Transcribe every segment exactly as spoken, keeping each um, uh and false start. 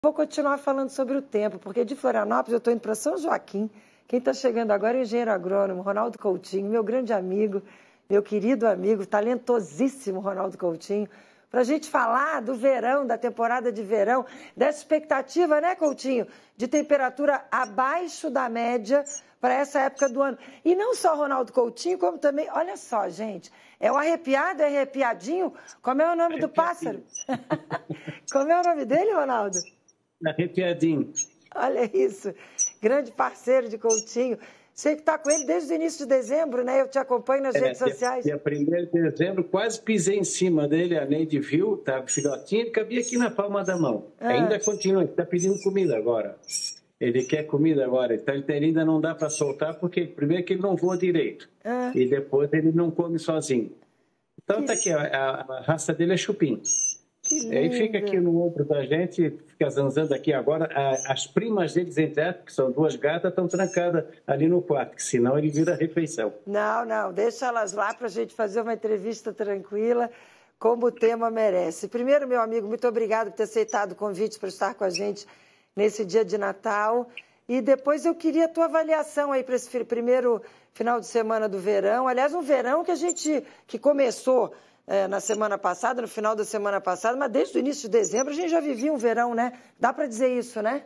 Vou continuar falando sobre o tempo, porque de Florianópolis eu estou indo para São Joaquim. Quem está chegando agora é o engenheiro agrônomo Ronaldo Coutinho, meu grande amigo, meu querido amigo, talentosíssimo Ronaldo Coutinho, para a gente falar do verão, da temporada de verão, dessa expectativa, né, Coutinho, de temperatura abaixo da média para essa época do ano. E não só Ronaldo Coutinho, como também, olha só, gente, é o arrepiado, é arrepiadinho, como é o nome do pássaro? Como é o nome dele, Ronaldo? Arrepiadinho. Olha isso, grande parceiro de Coutinho. Você que está com ele desde o início de dezembro, né? Eu te acompanho nas é, redes dia, sociais. Dia primeiro de dezembro, quase pisei em cima dele, a Neide viu, estava filhotinho, ele cabia aqui na palma da mão. Ah. Ainda continua, ele está pedindo comida agora. Ele quer comida agora, então ele ainda não dá para soltar, porque primeiro que ele não voa direito, ah. e depois ele não come sozinho. Então está aqui, a, a raça dele é chupim. Aí fica aqui no ombro da gente, fica zanzando aqui agora. As primas deles, entre elas, que são duas gatas, estão trancadas ali no quarto, que senão ele vira refeição. Não, não, deixa elas lá para a gente fazer uma entrevista tranquila, como o tema merece. Primeiro, meu amigo, muito obrigado por ter aceitado o convite para estar com a gente nesse dia de Natal. E depois eu queria a tua avaliação aí para esse primeiro final de semana do verão. Aliás, um verão que a gente, que começou... É, na semana passada, no final da semana passada, mas desde o início de dezembro a gente já vivia um verão, né? Dá para dizer isso, né?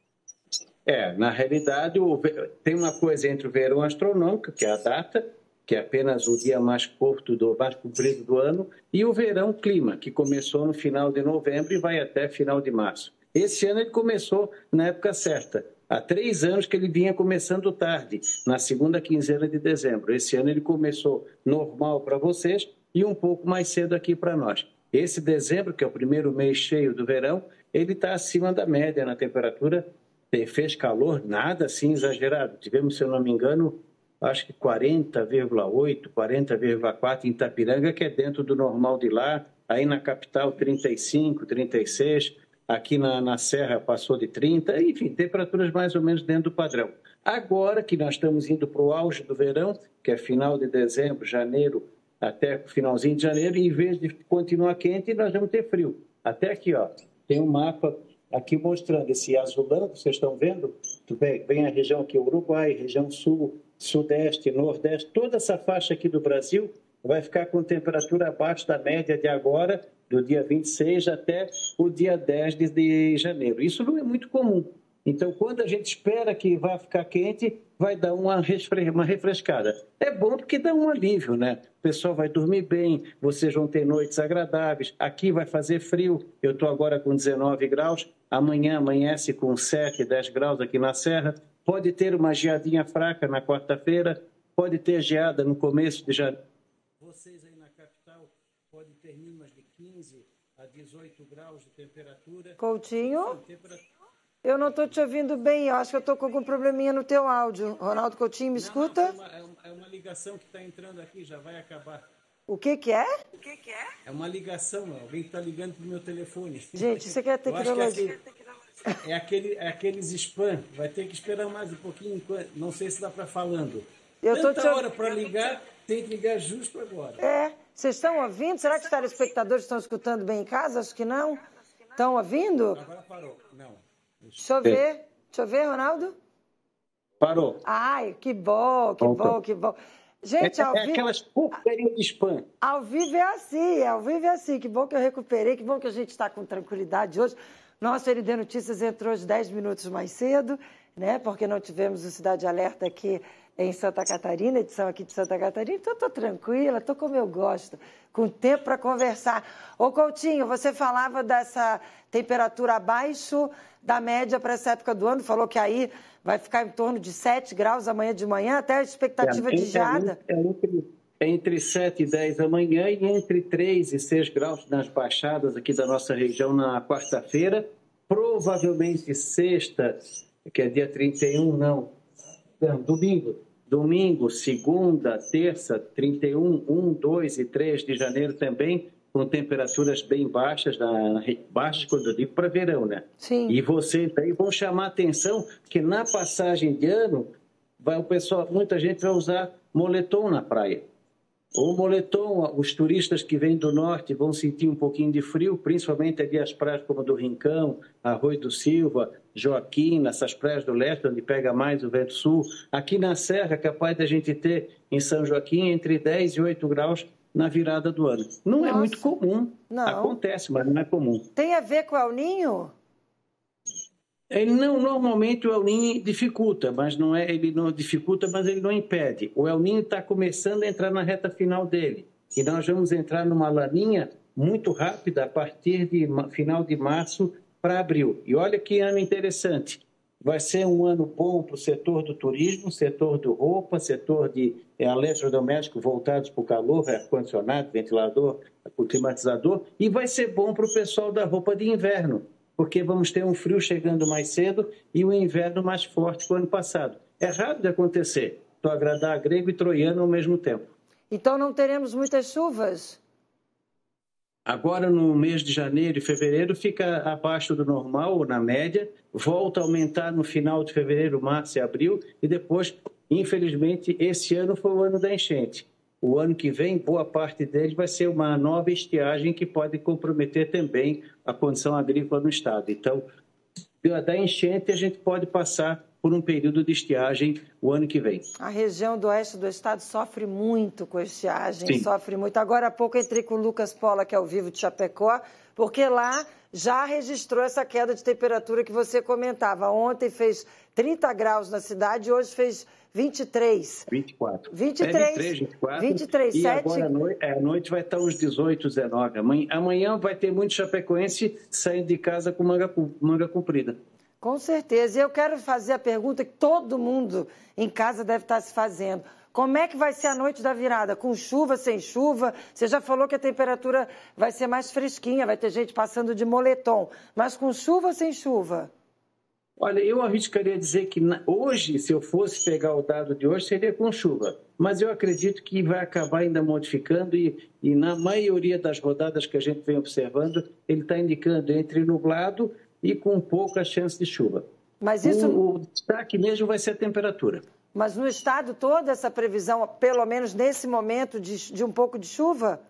É, na realidade, o, tem uma coisa entre o verão astronômico, que é a data, que é apenas o dia mais curto, do, mais comprido do ano, e o verão clima, que começou no final de novembro e vai até final de março. Esse ano ele começou na época certa. Há três anos que ele vinha começando tarde, na segunda quinzena de dezembro. Esse ano ele começou normal para vocês, e um pouco mais cedo aqui para nós. Esse dezembro, que é o primeiro mês cheio do verão, ele está acima da média na temperatura, fez calor, nada assim exagerado. Tivemos, se eu não me engano, acho que quarenta vírgula oito, quarenta vírgula quatro em Itapiranga, que é dentro do normal de lá. Aí na capital, trinta e cinco, trinta e seis, aqui na, na Serra passou de trinta, enfim, temperaturas mais ou menos dentro do padrão. Agora que nós estamos indo para o auge do verão, que é final de dezembro, janeiro, até o finalzinho de janeiro, e em vez de continuar quente, nós vamos ter frio. Até aqui, ó, tem um mapa aqui mostrando esse azulão que vocês estão vendo. Vem, vem a região aqui, Uruguai, região sul, sudeste, nordeste, toda essa faixa aqui do Brasil vai ficar com temperatura abaixo da média de agora, do dia vinte e seis até o dia dez de janeiro. Isso não é muito comum. Então, quando a gente espera que vá ficar quente, vai dar uma, refre... uma refrescada. É bom porque dá um alívio, né? O pessoal vai dormir bem, vocês vão ter noites agradáveis. Aqui vai fazer frio. Eu estou agora com dezenove graus. Amanhã amanhece com sete, dez graus aqui na Serra. Pode ter uma geadinha fraca na quarta-feira. Pode ter geada no começo de janeiro. Vocês aí na capital podem ter mínimas de quinze a dezoito graus de temperatura. Coutinho? Temperatura... Eu não estou te ouvindo bem, eu acho que eu estou com algum probleminha no teu áudio. Ronaldo Coutinho, me escuta? Não, não, é, uma, é uma ligação que está entrando aqui, já vai acabar. O que que é? O que que é? É uma ligação, alguém está ligando para o meu telefone. Gente, isso aqui é tecnologia. É, assim, é, aquele, é aqueles spam, vai ter que esperar mais um pouquinho, não sei se dá para falando. Eu Tanta te... hora para ligar, tem que ligar justo agora. É, vocês estão ouvindo? Será que os telespectadores estão escutando bem em casa? Acho que não. Estão ouvindo? Agora parou, não. Deixa eu ver. Deixa eu ver, Ronaldo. Parou. Ai, que bom, que Voltou. bom, que bom. Gente, é, ao vivo... É aquelas porcarias de spam. Ao vivo é assim, ao vivo é assim. Que bom que eu recuperei, que bom que a gente está com tranquilidade hoje. Nosso N D Notícias entrou hoje dez minutos mais cedo, né? Porque não tivemos o Cidade Alerta aqui em Santa Catarina, edição aqui de Santa Catarina. Então, estou tranquila, estou como eu gosto, com tempo para conversar. Ô, Coutinho, você falava dessa temperatura abaixo da média para essa época do ano, falou que aí vai ficar em torno de sete graus amanhã de manhã, até a expectativa é, de geada. É entre, é entre sete e dez amanhã e entre três e seis graus nas baixadas aqui da nossa região na quarta-feira. Provavelmente sexta, que é dia trinta e um, não, não domingo. Domingo, segunda, terça, trinta e um, um, dois e três de janeiro também, com temperaturas bem baixas, na, baixas quando eu digo para verão, né? Sim. E vocês aí vão chamar a atenção que na passagem de ano, vai, o pessoal, muita gente vai usar moletom na praia. O moletom, os turistas que vêm do norte vão sentir um pouquinho de frio, principalmente ali as praias como do Rincão, Arroio do Silva, Joaquim, essas praias do leste, onde pega mais o vento sul. Aqui na Serra, é capaz da gente ter em São Joaquim entre dez e oito graus na virada do ano. Não Nossa. É muito comum, não. Acontece, mas não é comum. Tem a ver com o El Niño? Ele não, normalmente o El Niño dificulta, mas não é, ele não dificulta, mas ele não impede. O El Niño está começando a entrar na reta final dele. E nós vamos entrar numa laninha muito rápida a partir de final de março para abril. E olha que ano interessante. Vai ser um ano bom para o setor do turismo, setor do roupa, setor de é, eletrodomésticos voltados para o calor, ar-condicionado, ventilador, climatizador, e vai ser bom para o pessoal da roupa de inverno, porque vamos ter um frio chegando mais cedo e um inverno mais forte que o ano passado. É raro de acontecer, para agradar grego e troiano ao mesmo tempo. Então não teremos muitas chuvas? Agora, no mês de janeiro e fevereiro, fica abaixo do normal, ou na média, volta a aumentar no final de fevereiro, março e abril, e depois, infelizmente, esse ano foi o ano da enchente. O ano que vem, boa parte dele vai ser uma nova estiagem que pode comprometer também a condição agrícola no estado. Então, da enchente, a gente pode passar por um período de estiagem o ano que vem. A região do oeste do estado sofre muito com estiagem, Sim. sofre muito. Agora há pouco entrei com o Lucas Pola, que é ao vivo de Chapecó, porque lá já registrou essa queda de temperatura que você comentava. Ontem fez trinta graus na cidade, hoje fez vinte e três. vinte e quatro. vinte e três. É vinte e três, vinte e quatro. vinte e três, e sete. Agora à noite, à noite vai estar uns dezoito, dezenove. Amanhã, amanhã vai ter muito chapecoense saindo de casa com manga, manga comprida. Com certeza. E eu quero fazer a pergunta que todo mundo em casa deve estar se fazendo. Como é que vai ser a noite da virada? Com chuva, sem chuva? Você já falou que a temperatura vai ser mais fresquinha, vai ter gente passando de moletom. Mas com chuva ou sem chuva? Olha, eu arriscaria dizer que hoje, se eu fosse pegar o dado de hoje, seria com chuva. Mas eu acredito que vai acabar ainda modificando e, e na maioria das rodadas que a gente vem observando, ele está indicando entre nublado e com pouca chance de chuva. Mas isso... o, o destaque mesmo vai ser a temperatura. Mas no estado toda essa previsão, pelo menos nesse momento, de, de um pouco de chuva?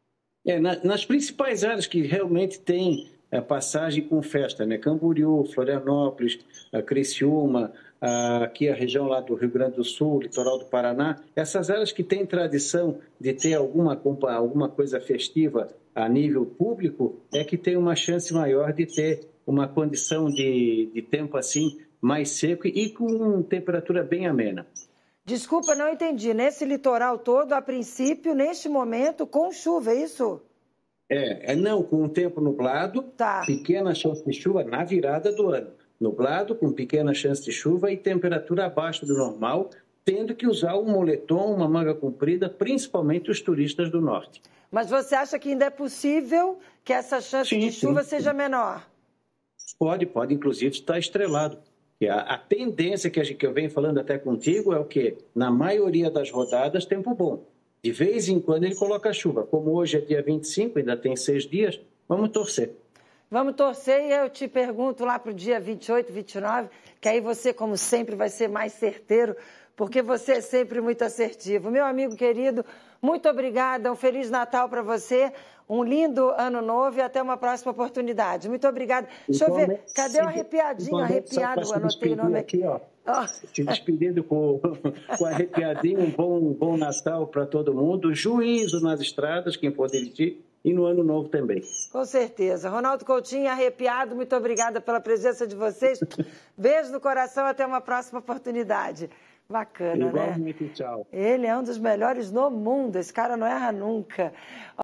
É, na, nas principais áreas que realmente tem a passagem com festa, né? Camboriú, Florianópolis, a Criciúma, a, aqui a região lá do Rio Grande do Sul, litoral do Paraná, essas áreas que têm tradição de ter alguma, alguma coisa festiva a nível público, é que tem uma chance maior de ter uma condição de, de tempo assim mais seco e com temperatura bem amena. Desculpa, não entendi. Nesse litoral todo, a princípio, neste momento, com chuva, é isso? É, é não, com o tempo nublado, tá. Pequena chance de chuva na virada do ano. Nublado, com pequena chance de chuva e temperatura abaixo do normal, tendo que usar um moletom, uma manga comprida, principalmente os turistas do norte. Mas você acha que ainda é possível que essa chance sim, de chuva sim, seja sim. menor? Pode, pode, inclusive estar estrelado. E a, a tendência que, a gente, que eu venho falando até contigo é o quê? Na maioria das rodadas, tempo bom. De vez em quando ele coloca chuva. Como hoje é dia vinte e cinco, ainda tem seis dias, vamos torcer. Vamos torcer e eu te pergunto lá para o dia vinte e oito, vinte e nove, que aí você, como sempre, vai ser mais certeiro, porque você é sempre muito assertivo. Meu amigo querido, muito obrigada, um Feliz Natal para você, um lindo Ano Novo e até uma próxima oportunidade. Muito obrigada. Deixa eu ver, cadê o arrepiadinho? Arrepiado, eu anotei o nome aqui. ó. Oh. Te despedindo com, com arrepiadinho, um bom, um bom Natal para todo mundo, juízo nas estradas, quem for dirigir, e no Ano Novo também. Com certeza. Ronaldo Coutinho, arrepiado, muito obrigada pela presença de vocês. Beijo no coração, até uma próxima oportunidade. Bacana, Igualmente, né? Tchau. Ele é um dos melhores no mundo, esse cara não erra nunca.